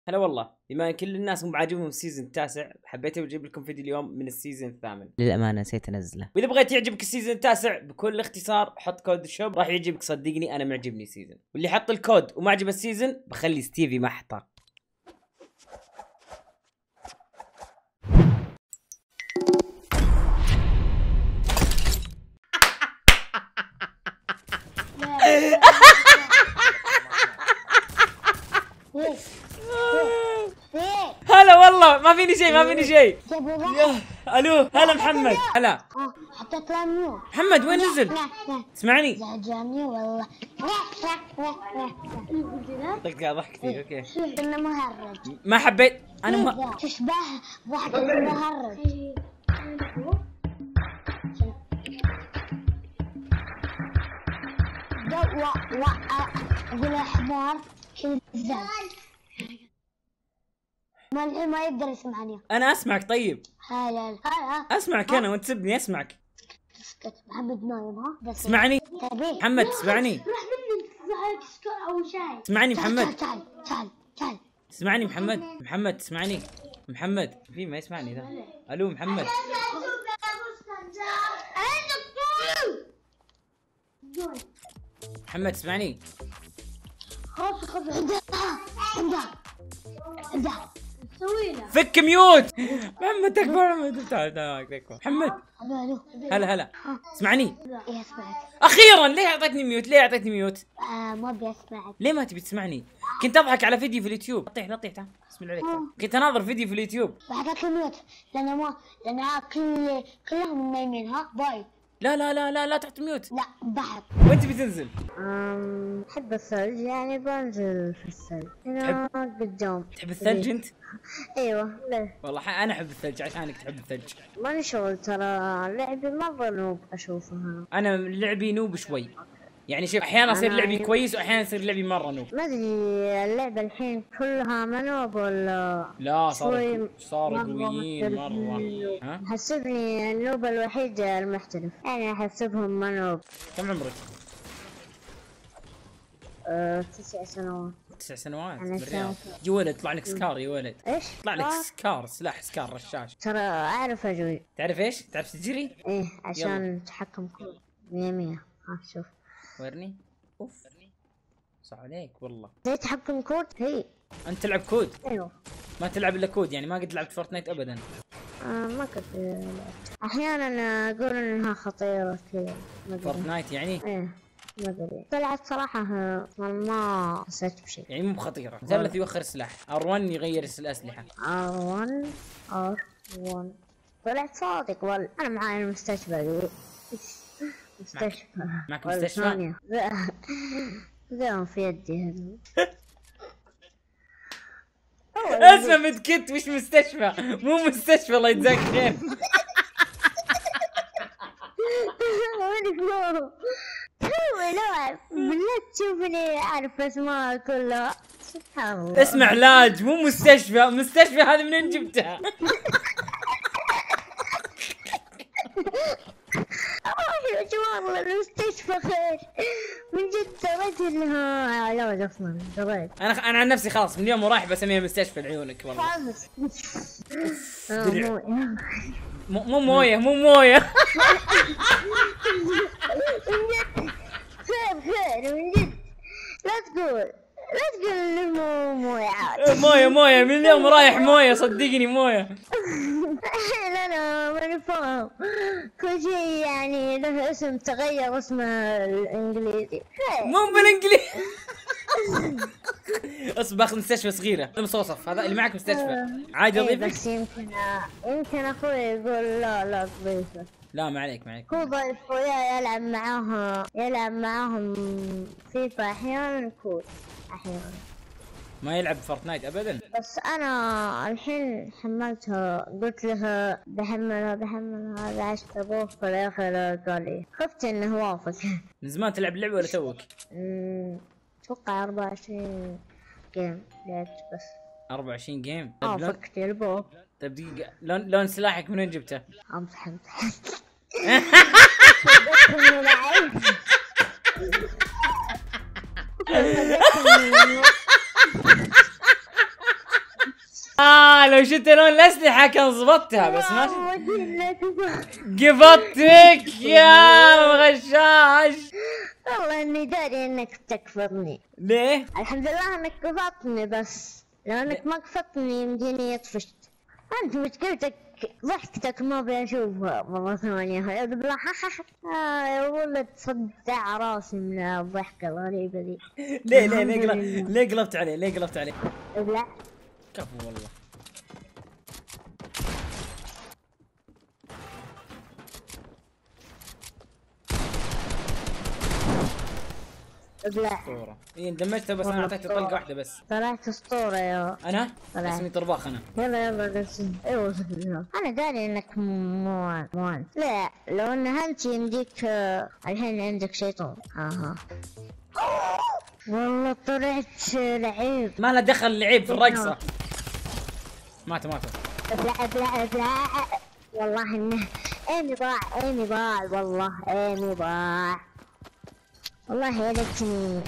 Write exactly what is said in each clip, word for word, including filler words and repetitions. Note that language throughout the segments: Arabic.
هلا والله، بما ان كل الناس مو عاجبهم السيزون التاسع حبيت اجيب لكم فيديو اليوم من السيزون الثامن. للامانه نسيت انزله، واذا بغيت يعجبك السيزون التاسع بكل اختصار حط كود الشوب راح يعجبك. صدقني انا معجبني السيزون، واللي حط الكود وما عجبه السيزون بخلي ستيفي محطه. هلا والله، ما فيني شيء ما فيني شيء. الو هلا محمد. هلا حطيت له ميوت. محمد وين نزل؟ اسمعني زعجاني والله. دقيقة ضحكتي. اوكي انه مهرج. ما حبيت انا مه... تشبه واحد مهرج. جو و و اقول حمار كذا. ما الحين ما يقدر يسمعني. انا اسمعك. طيب هلا هلا اسمعك انا وانت تسبني. اسمعك. اسكت محمد نايم. ها اسمعني محمد. اسمعني روح مني او شاي. اسمعني محمد. تعال تعال تعال. اسمعني محمد. محمد اسمعني محمد. في ما يسمعني ذا. الو محمد. محمد اسمعني. خلاص خلاص عندها عندها عندها سوي له. فك ميوت. محمد تكبر. محمد تعال تعال تكبر. محمد هلا هلا. اسمعني. ايه اسمعك. اخيرا ليه اعطيتني ميوت؟ ليه اعطيتني ميوت؟ آه ما ابي اسمعك. ليه ما تبي تسمعني؟ كنت اضحك على فيديو في اليوتيوب. لا تطيح لا تطيح. تعال بسم الله عليك. كنت اناظر فيديو في اليوتيوب. بحطك ميوت لان ما لان كل كلهم نايمين. ها باي. لا لا لا لا لا تحت ميوت. لا بحط. وين تبي تنزل؟ أمم أحب الثلج، يعني بنزل في الثلج هنا قدام. تحب الثلج انت؟ أيوه. ليه؟ والله انا احب الثلج عشانك تحب الثلج. ماني شغل ترى، لعبي مرة نوب أشوفها. انا لعبي نوب شوي، يعني شوف احيانا يصير لعبي كويس واحيانا يصير لعبي مره نوب. ما أدري اللعبة الحين كلها منوب ولا لا صاروا شوي صاروا مرة قويين مره. محترفين. ها؟ حسبني النوب الوحيد المحترف، يعني أحسبهم منوب. كم عمرك؟ أه تسع سنوات. تسع سنوات أنا بالرياض. سافر. يا ولد طلع لك سكار يا ولد. إيش؟ طلع لك آه. سكار، سلاح سكار رشاش. ترى أعرف أجري. تعرف ايش؟ تعرف تجري؟ إيه عشان تحكم كل مية مية. ها شوف ورني. اوف صح عليك والله. زي تحكم كود. هي انت تلعب كود؟ ايوه. ما تلعب الا كود يعني؟ ما قد لعبت فورتنايت ابدا؟ آه ما كنت لعبت. احيانا اقول انها خطيرة كذا. ما ادري. فورتنايت يعني؟ ايه ما ادري. طلعت صراحة ما حسيت بشيء. يعني مو بخطيرة. مثلث يوخر السلاح، ار واحد يغير الاسلحة. ار واحد ار واحد طلعت صادق والله. انا معاي المستشفى ذي. مستشفى. معك مستشفى؟ ذا في يدي. اسمه مدكت وش مستشفى؟ مو مستشفى الله يجزاك خير. بالله تشوفني اعرف اسماء كلها. سبحان الله. اسمع علاج مو مستشفى. مستشفى هذه منين جبتها؟ يا جماعة المستشفى خير من جد. دريت انها علاج اصلا. دريت. انا انا عن نفسي خلاص من اليوم ورايح بسميها مستشفى لعيونك والله. درع. مو مو مويه مو مويه. خير خير من جد. لا تقول لا تقول انه مو مويه عاد. مويه مويه من اليوم رايح مويه صدقني مويه. الحين انا ماني فاهم كل شيء، يعني له اسم تغير اسمه الانجليزي. مو بالانجليزي. اصبر باخذ مستشفى صغيره مصوصف. هذا اللي معك مستشفى عادي ايه اضيفك؟ بس يمكن يمكن اخوي يقول لا لا تضيفه. لا ما عليك ما عليك. هو ضيف وياه يلعب معاها يلعب معاهم فيفا احيانا كود احيانا. ما يلعب فورتنايت ابدا. بس انا الحين حملتها قلت لها بحملها بحملها هذا عشت ابوه في الاخر قال لي. خفت انه وافق. من زمان تلعب اللعبه ولا توك؟ اتوقع أربعة وعشرين جيم لعبت بس. أربعة وعشرين جيم؟ اه فكت يلبوه. طيب دقيقه، لون لون سلاحك من وين جبته؟ امسح امسح. اه لو شفت لون الاسلحه كان ضبطتها بس ما قبضتك يا غشاش. والله اني داري انك تكفرني. ليه؟ الحمد لله انك قفطني، بس لو انك ما قفطني يمديني طفشت. انت مشكلتك ضحكتك ما ابي اشوفها مرة ثانية. يا بالله آه يا ولد صدع راسي من الضحكة الغريبة ذي. ليه ليه ليه قلبت ليه قلبت عليه ليه قلبت عليه؟ لا كفو والله. ابلع. اسطورة. اي اندمجت بس انا اعطيته طلقة واحدة بس. طلعت اسطورة يا انا؟ طلعت. اسمي طرباخ انا. يلا يلا بس ايوه انا داري انك مو مو لا لو ان انت يمديك آه، الحين عندك شيطان. اها والله طلعت لعيب. ما له دخل اللعيب في الرقصة. ماتوا ماتوا. ابلع ابلع ابلع والله انه ايمي ضاع ايمي ضاع والله ايمي ضاع والله يا ليتني.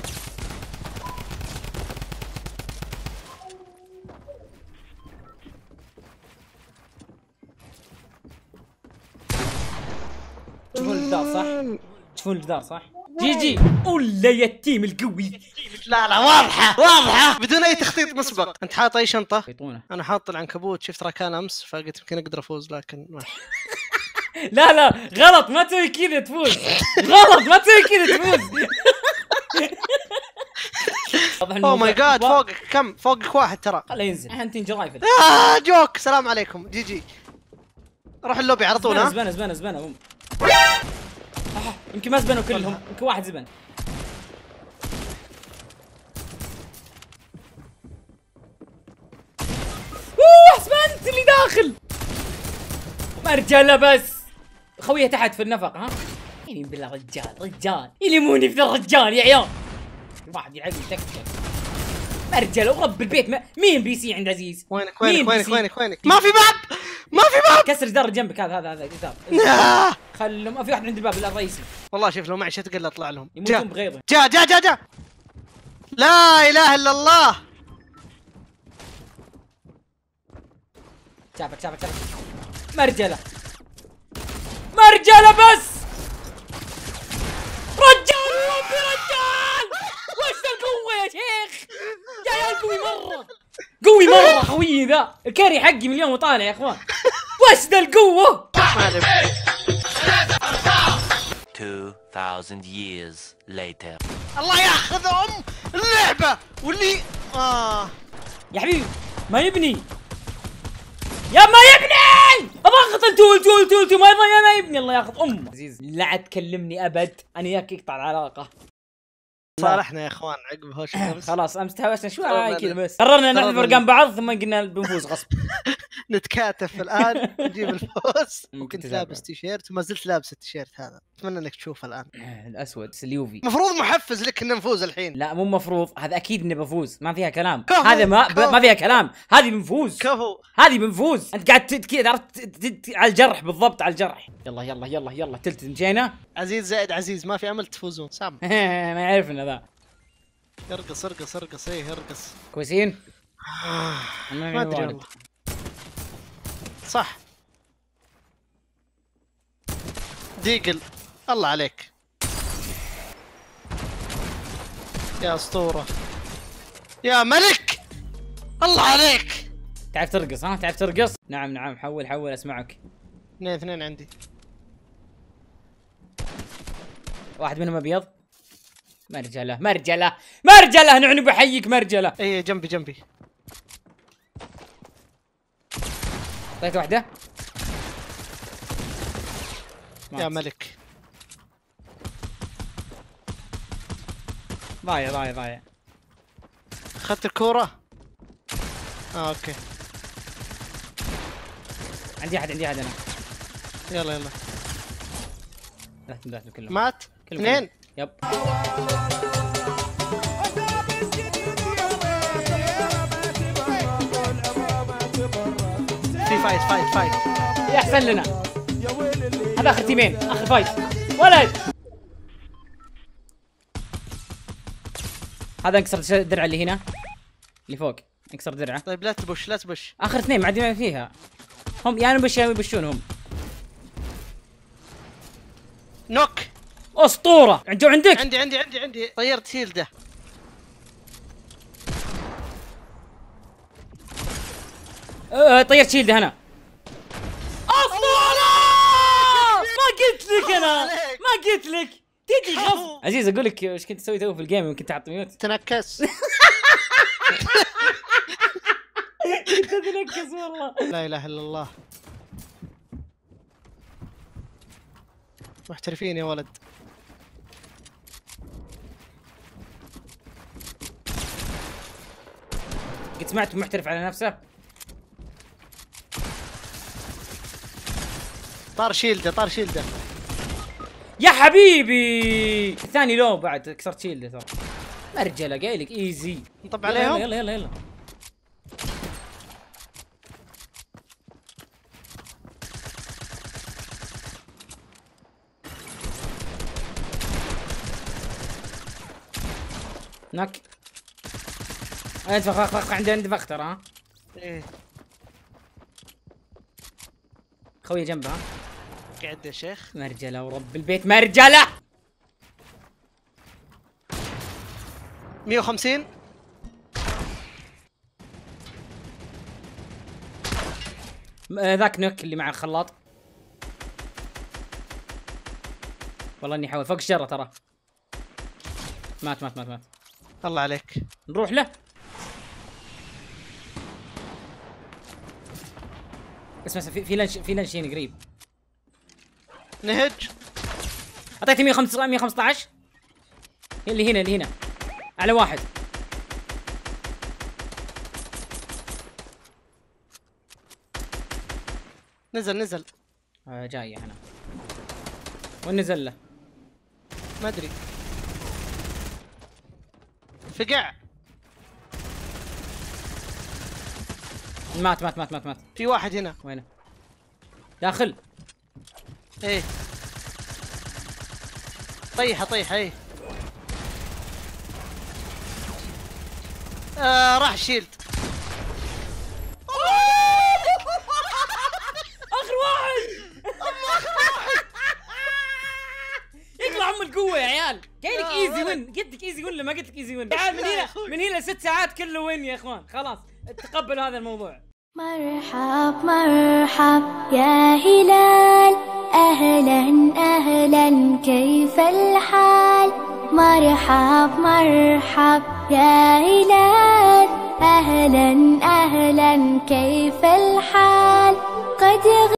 تشوفون الجدار صح؟ تشوفون الجدار صح؟ جي جي ولا يا التيم القوي. لا لا واضحة واضحة بدون أي تخطيط مسبق. أنت حاط أي شنطة؟ خيطونه. أنا حاط العنكبوت، شفت ركان أمس فقلت يمكن أقدر أفوز لكن ما. لا لا غلط ما تسوي كذا تفوز. غلط ما تسوي كذا تفوز. اوه ماي جاد فوقك كم؟ فوقك واحد ترى. خليه ينزل. الحين تنجي رايفل. آه جوك سلام عليكم جي جي. روح اللوبي على طول. ها زبنة زبنة زبنة هم. يمكن ما زبنوا كلهم يمكن واحد زبن. اوه حسبنت اللي داخل. مرجله بس خويه تحت في النفق. ها يلين بالله رجال رجال يلموني في الرجال يا عيال. واحد يعقل تكتك مرجله ورب البيت. ما... مين بي سي عند عزيز؟ وينك وينك وينك وينك وينك؟ ما في باب ما في باب. كسر جدار جنبك هذا هذا هذا جدار. خلهم ما في واحد عند الباب الرئيسي. والله شوف لو معي شت قل اطلع لهم. يموتون بغيظه. جا جا جا جا لا اله الا الله. شافك شافك شافك مرجله مرجله بس. رجال ربي رجال وش القوه يا شيخ. جاي قوي مره قوي مره خويي ذا الكاري حقي من اليوم وطالع يا اخوان. وش ذا القوه. two thousand years later. الله ياخذ ام اللعبه واللي اه يا حبيبي ما يبني يا ما يبني. اضغط التول تول تول تول ما يبغى ما يبني. الله ياخذ امه. عزيز لا عاد تكلمني ابد انا وياك يقطع العلاقه. صالحنا يا اخوان عقب هوش الامس. خلاص امس تهاوشنا شوي كذا بس قررنا نحذف ارقام بعض ثم قلنا بنفوز غصب. نتكاتف الان نجيب الفوز. ممكن وكنت تتابع. لابس تيشيرت وما زلت لابس التيشيرت هذا. اتمنى انك تشوفه الان. الاسود اليوفي. المفروض محفز لك ان نفوز الحين. لا مو مفروض هذا اكيد اني بفوز ما فيها كلام. كفو، هذا ما كفو. ما فيها كلام. هذه بنفوز كفو. هذه بنفوز. انت قاعد ت- كذا عرفت ت- ت- على الجرح بالضبط على الجرح. يلا يلا يلا يلا تلت مشينا. عزيز زائد عزيز ما في امل تفوزون. سام ما يعرفنا ذا. ارقص ارقص ارقص ايه ارقص. كويسين. ما ادري والله. صح ديقل الله عليك يا اسطوره يا ملك. الله عليك. تعرف ترقص ها تعرف ترقص. نعم نعم حول حول اسمعك. اثنين اثنين عندي. واحد منهم ابيض. مرجله مرجله مرجله نعني بحييك مرجله. اي جنبي جنبي. طيت واحده. يا ملك ضايع ضايع ضايع. اخذت الكوره. اه اوكي عندي احد عندي احد انا. يلا يلا ذاك ذاك كلهم مات كلهم اثنين. يب. في فايت فايت فايت. يا احسن لنا. هذا اخر تيمين اخر فايت ولد. هذا انكسر الدرع اللي هنا اللي فوق. انكسر درعه. طيب لا تبش لا تبش. اخر اثنين معدين فيها هم، يعني بش يبشون هم. نوك اسطوره. جو عندك. عندي عندي عندي عندي طيرت شيلده. أه طيرت شيلده هنا. اسطوره. ما قلت لك انا، ما قلت لك تجي غصب. عزيز اقول لك ايش كنت تسوي تو في الجيم؟ يمكن تحط ميوت. تنكس. كنت تنكس والله. لا اله الا الله. محترفين يا ولد. قد سمعت محترف على نفسه. طار شيلده طار شيلده. يا حبيبي الثاني لو بعد كسرت شيلده ترى. مرجله قايل لك ايزي. طب يلا عليهم. يلا يلا يلا. نك. انت فخ فخ عندي عندي فختر ها. ايه خوي جنبها. قاعد يا شيخ. مرجله ورب البيت مرجله. مية وخمسين. ذاك نوك اللي مع الخلاط. والله اني احاول فوق الشجره ترى. مات مات مات مات. الله عليك. نروح له. بس بس في في لنش في لنشين قريب. نهج. اعطيته مية وخمسة عشر. اللي هنا اللي هنا على واحد. نزل نزل. آه جاي هنا. وين نزل له؟ ما ادري. فقع. مات مات مات مات مات. في واحد هنا. وينه؟ داخل. ايه طيحه طيحه. ايه آه راح شيلد. اخر واحد. يطلع ام القوه يا عيال. قايل لك ايزي وين. قلت لك ايزي وين ولا ما قلت لك ايزي وين؟ تعال من هنا من هنا ست ساعات كله وين يا اخوان. خلاص تقبلوا هذا الموضوع. مرحب مرحب يا هلال، أهلا أهلا كيف الحال؟ مرحب مرحب يا هلال، أهلا أهلا كيف الحال؟